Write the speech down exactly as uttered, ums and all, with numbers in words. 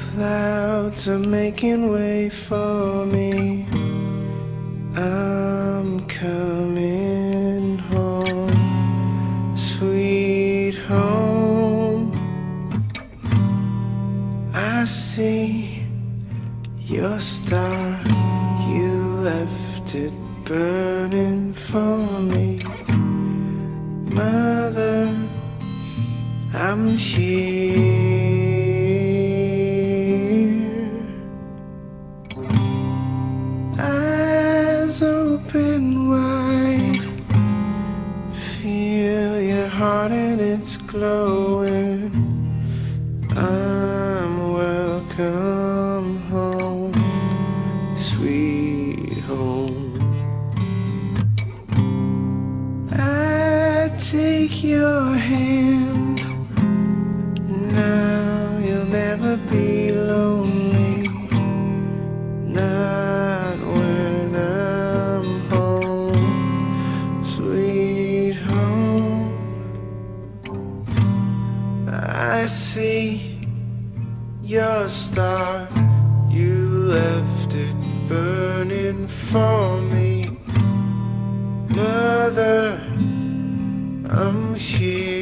Clouds are making way for me. I'm coming home, sweet home. I see your star, you left it burning for me. Mother, I'm here. Eyes open wide, feel your heart and it's glowing. I'm welcome home, sweet home. I take your hand, now you'll never be lonely. Not when I'm home, sweet home. I see your star, you left it burning for me. Mother, I'm here.